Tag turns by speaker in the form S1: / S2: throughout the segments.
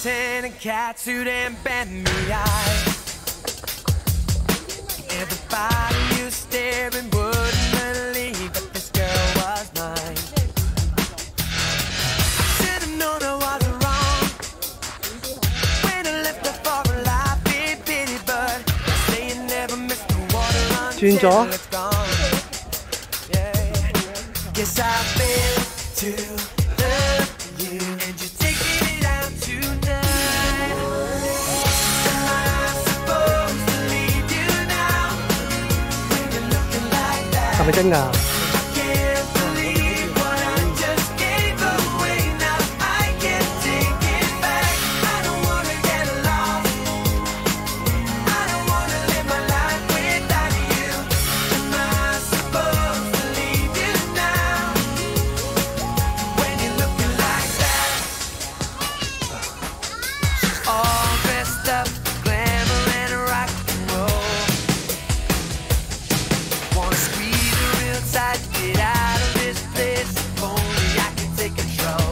S1: skeleton and catsuit and bend me eye. Everybody you staring wouldn't believe that this girl was mine. Should've known I was wrong when I left her for a life in pity, but say you never miss the water until it's gone. Yeah, guess I failed to love you, and you're taking it out tonight. Am I supposed to leave you now when you're looking like that?
S2: 係咪真㗎？
S1: Can't believe what I just gave away. Now I can't take it back. I don't wanna get lost. I don't wanna live my life without you. Am I supposed to leave you now when you're looking like that? She's all dressed up, glamour and rock and roll. Wanna squeeze her real tight, get out of this place. If only I could take control.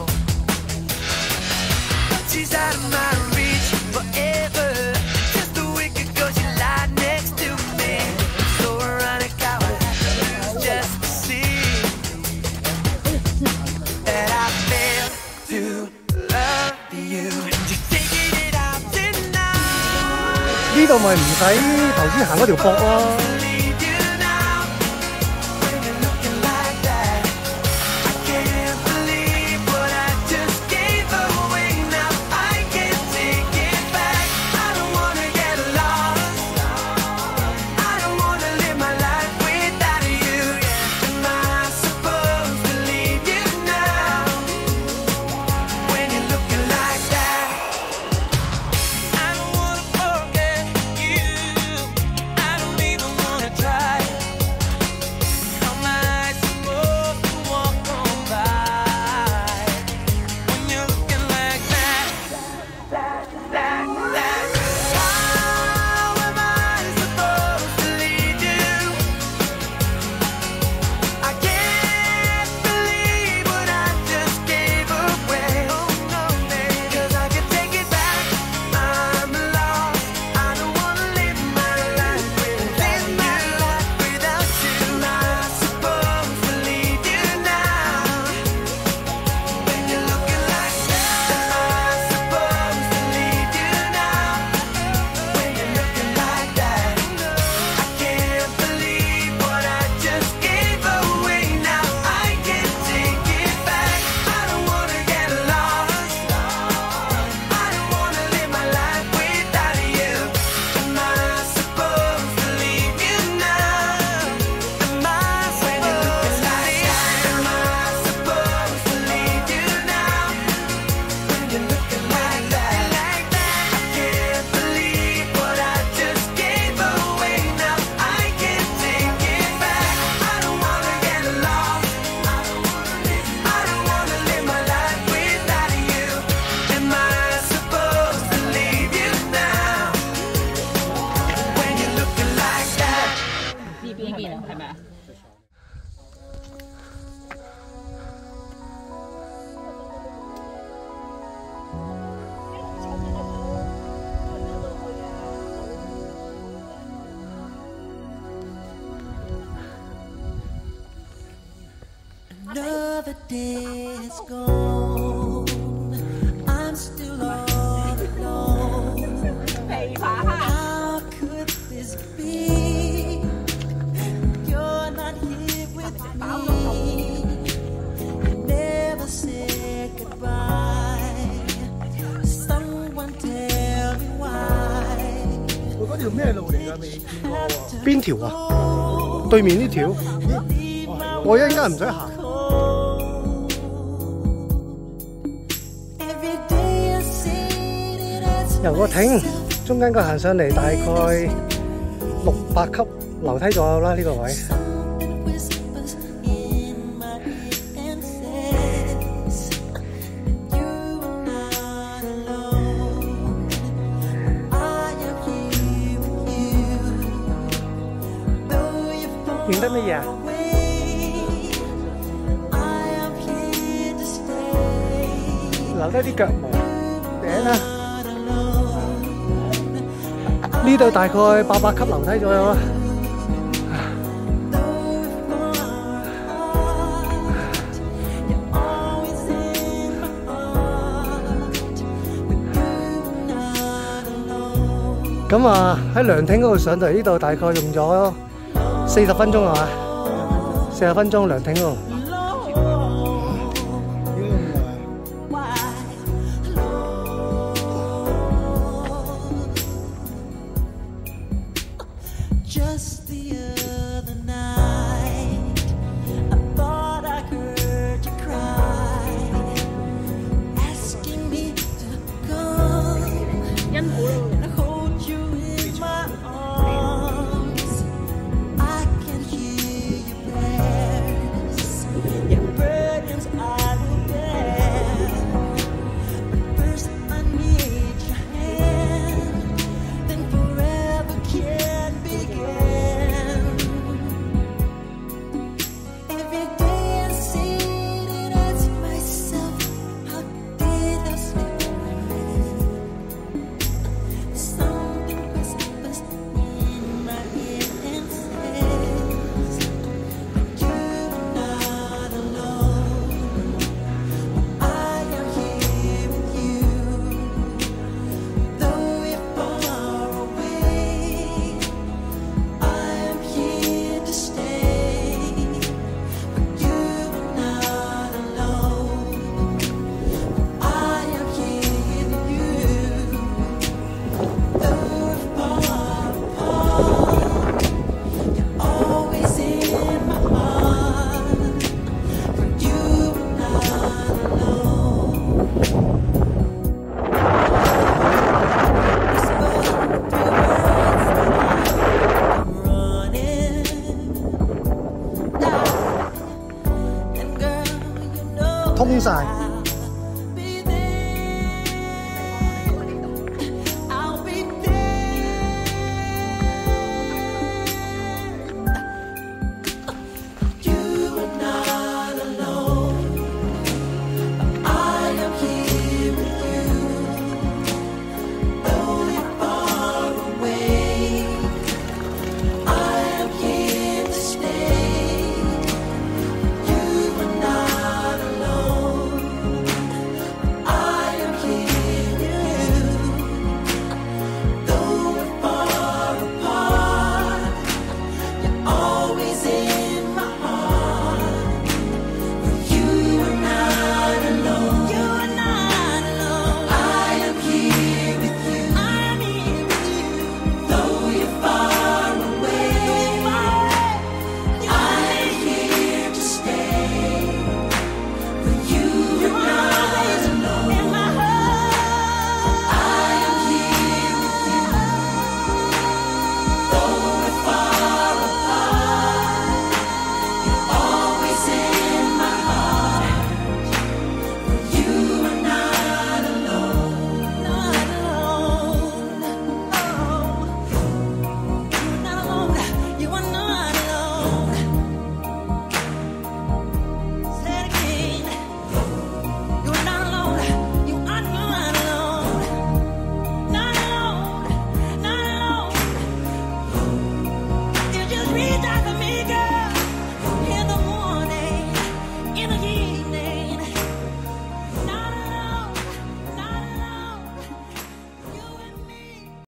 S1: She's out of my reach forever. Just a week ago she lied next to me. So ironic how I had to lose just to see that I failed to love you. You're taking it out tonight.
S2: 呢度咪唔使頭先行嗰條駁咯。
S1: Leave you now when you're looking like that. I can't believe what I just gave away. Now I can't take it back. I don't wanna get lost. I don't wanna live my life without you. Yeah. Am I supposed to leave you now when you're looking like that? I don't wanna forget you. I don't even wanna try. How am I supposed to walk on by when you're looking like that? How am I supposed to leave you? I can't believe what I just gave away. Oh no, babe, 'cause I can take it back. I'm lost. I don't wanna live my life without you. Am I supposed to leave you now when you're looking like that? Am I supposed to leave you now when you're looking like that? I can't believe what I just gave away. Now I can't take it back. I don't wanna get lost. I don't wanna live my life without you. Am I supposed to leave you now? Am I supposed to leave? Am I supposed to leave you now when you're looking like that? I can't believe what I just gave away. Now I can't take it back. I don't wanna get lost. I don't wanna live my life without you. Am I supposed to leave you now when you're looking like that?
S3: 呢邊啊，係咪啊？
S1: Another day is gone. I'm still all alone.
S3: 肥扒蝦。
S1: How could this be? You're not here with me. You never said goodbye. Someone tell me why.
S2: 佢嗰條咩路嚟㗎？未見過喎。邊條啊？對面呢條？我一陣間唔使行。
S1: Every day I see it as
S2: 由個艇中間個行上嚟，大概600級樓梯左右啦，呢個位。
S1: something whispers in my ear and says you're not alone. I am here with you. Though you're far
S2: 認得乜嘢啊？
S1: away, I am here to stay.
S2: 留低啲腳毛頂啊！ 呢度大概800級樓梯左右啦。咁啊，喺涼亭嗰度上到嚟呢度，大概用咗40分鐘係嘛？40分鐘涼亭嗰度。